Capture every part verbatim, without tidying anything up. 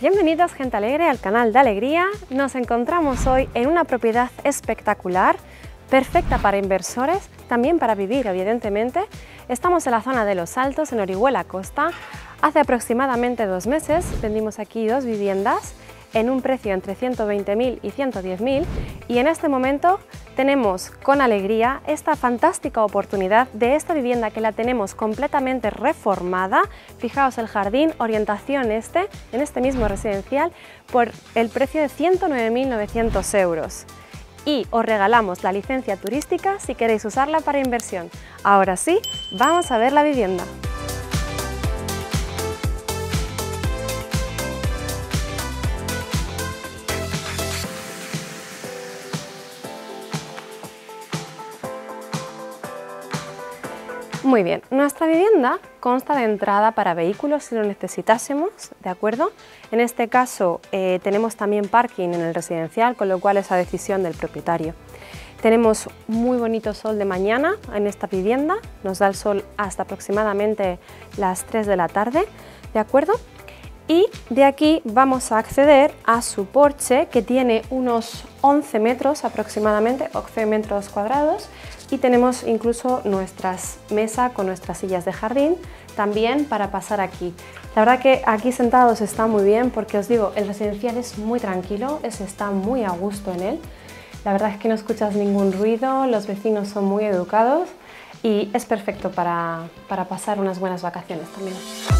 Bienvenidos, gente alegre, al canal de Alegría. Nos encontramos hoy en una propiedad espectacular, perfecta para inversores, también para vivir, evidentemente. Estamos en la zona de Los Altos, en Orihuela Costa. Hace aproximadamente dos meses vendimos aquí dos viviendas en un precio entre ciento veinte mil y ciento diez mil, y en este momento tenemos con Alegría esta fantástica oportunidad de esta vivienda que la tenemos completamente reformada. Fijaos el jardín, orientación este, en este mismo residencial, por el precio de ciento nueve mil novecientos euros. Y os regalamos la licencia turística si queréis usarla para inversión. Ahora sí, vamos a ver la vivienda. Muy bien, nuestra vivienda consta de entrada para vehículos si lo necesitásemos, ¿de acuerdo? En este caso eh, tenemos también parking en el residencial, con lo cual es a decisión del propietario. Tenemos muy bonito sol de mañana en esta vivienda, nos da el sol hasta aproximadamente las tres de la tarde, ¿de acuerdo? Y de aquí vamos a acceder a su porche, que tiene unos once metros aproximadamente, once metros cuadrados, y tenemos incluso nuestra mesa con nuestras sillas de jardín también para pasar aquí. La verdad que aquí sentados está muy bien, porque os digo, el residencial es muy tranquilo, se está muy a gusto en él. La verdad es que no escuchas ningún ruido, los vecinos son muy educados y es perfecto para, para pasar unas buenas vacaciones también.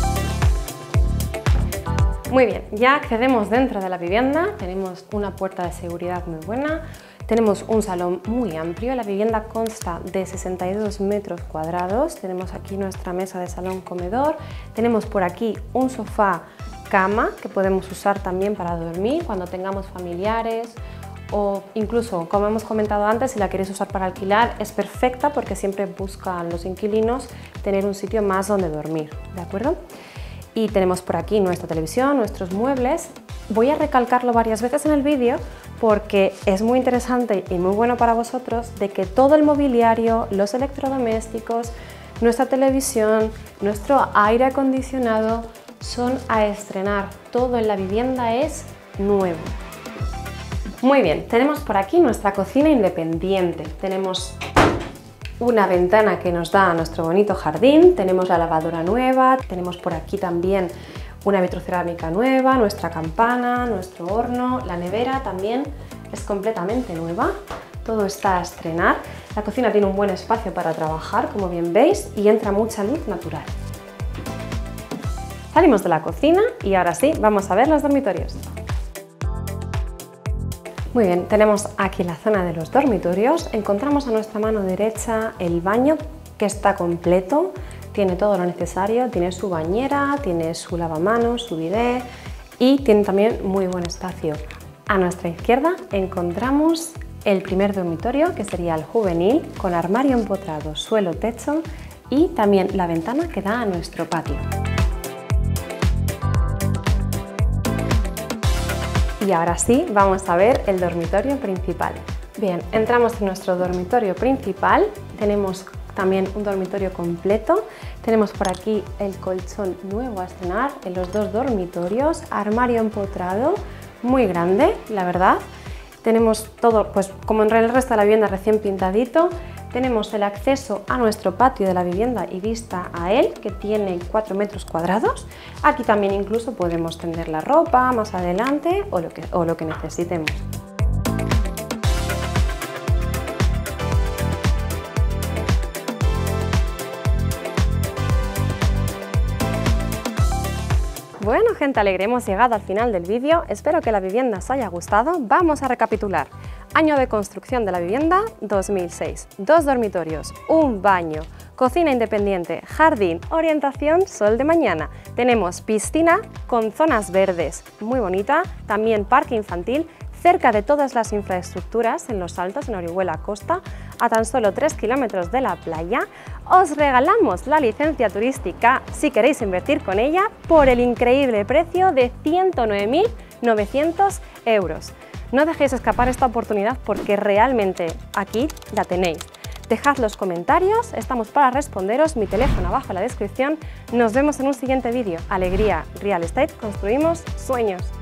Muy bien, ya accedemos dentro de la vivienda, tenemos una puerta de seguridad muy buena, tenemos un salón muy amplio, la vivienda consta de sesenta y dos metros cuadrados, tenemos aquí nuestra mesa de salón comedor, tenemos por aquí un sofá cama que podemos usar también para dormir cuando tengamos familiares, o incluso, como hemos comentado antes, si la queréis usar para alquilar es perfecta, porque siempre buscan los inquilinos tener un sitio más donde dormir, ¿de acuerdo? Y tenemos por aquí nuestra televisión, nuestros muebles. Voy a recalcarlo varias veces en el vídeo porque es muy interesante y muy bueno para vosotros, de que todo el mobiliario, los electrodomésticos, nuestra televisión, nuestro aire acondicionado son a estrenar. Todo en la vivienda es nuevo. Muy bien, tenemos por aquí nuestra cocina independiente. Tenemos una ventana que nos da a nuestro bonito jardín, tenemos la lavadora nueva, tenemos por aquí también una vitrocerámica nueva, nuestra campana, nuestro horno, la nevera también es completamente nueva, todo está a estrenar. La cocina tiene un buen espacio para trabajar, como bien veis, y entra mucha luz natural. Salimos de la cocina y ahora sí, vamos a ver los dormitorios. Muy bien, tenemos aquí la zona de los dormitorios. Encontramos a nuestra mano derecha el baño, que está completo, tiene todo lo necesario, tiene su bañera, tiene su lavamanos, su bidet y tiene también muy buen espacio. A nuestra izquierda encontramos el primer dormitorio, que sería el juvenil, con armario empotrado, suelo, techo y también la ventana que da a nuestro patio. Y ahora sí, vamos a ver el dormitorio principal. Bien, entramos en nuestro dormitorio principal, tenemos también un dormitorio completo, tenemos por aquí el colchón nuevo a estrenar en los dos dormitorios, armario empotrado, muy grande, la verdad. Tenemos todo, pues como en el resto de la vivienda, recién pintadito. Tenemos el acceso a nuestro patio de la vivienda y vista a él, que tiene cuatro metros cuadrados. Aquí también incluso podemos tender la ropa más adelante o lo que, o lo que necesitemos. Bueno, gente alegre, hemos llegado al final del vídeo. Espero que la vivienda os haya gustado. Vamos a recapitular. Año de construcción de la vivienda, dos mil seis. Dos dormitorios, un baño, cocina independiente, jardín, orientación sol de mañana. Tenemos piscina con zonas verdes, muy bonita. También parque infantil, cerca de todas las infraestructuras en Los Altos, en Orihuela Costa, a tan solo tres kilómetros de la playa. Os regalamos la licencia turística si queréis invertir con ella por el increíble precio de ciento nueve mil novecientos euros. No dejéis escapar esta oportunidad porque realmente aquí la tenéis. Dejad los comentarios, estamos para responderos, mi teléfono abajo en la descripción. Nos vemos en un siguiente vídeo. Alegría Real Estate, construimos sueños.